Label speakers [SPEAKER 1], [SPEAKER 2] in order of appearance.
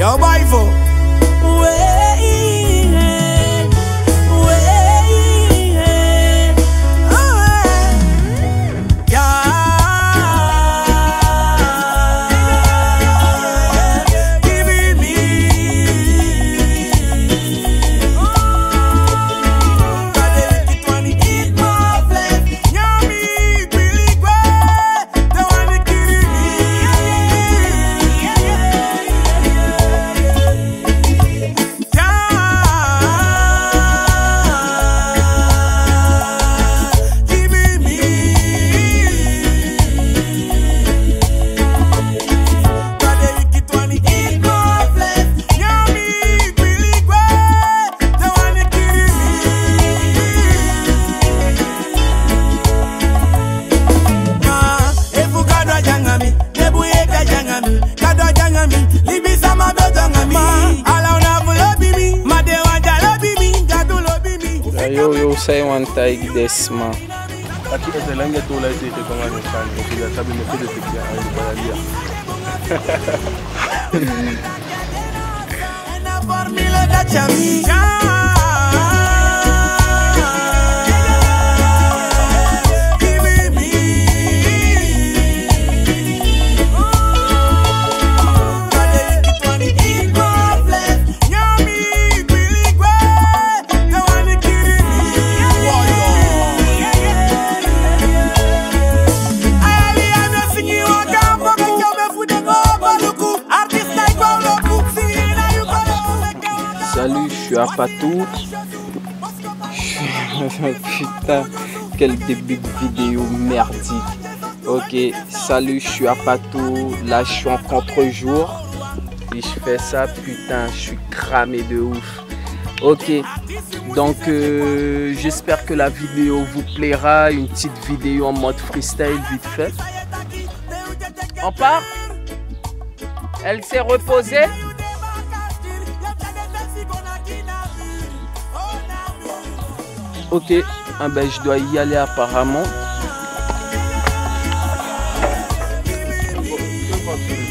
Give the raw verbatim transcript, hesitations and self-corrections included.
[SPEAKER 1] Yo, bye for.
[SPEAKER 2] Yo yo say one take this man.
[SPEAKER 3] Aqui é langue tu lá te te com a minha família, eu já sabe me fazer aqui a ali.
[SPEAKER 2] Salut, je suis à Patou. Putain, quel début de vidéo merdique. Ok, salut, je suis à Patou. Là, je suis en contre-jour. Et je fais ça, putain, je suis cramé de ouf. Ok, donc euh, j'espère que la vidéo vous plaira. Une petite vidéo en mode freestyle vite fait. On part? Elle s'est reposée? Ok, ah ben, je dois y aller apparemment.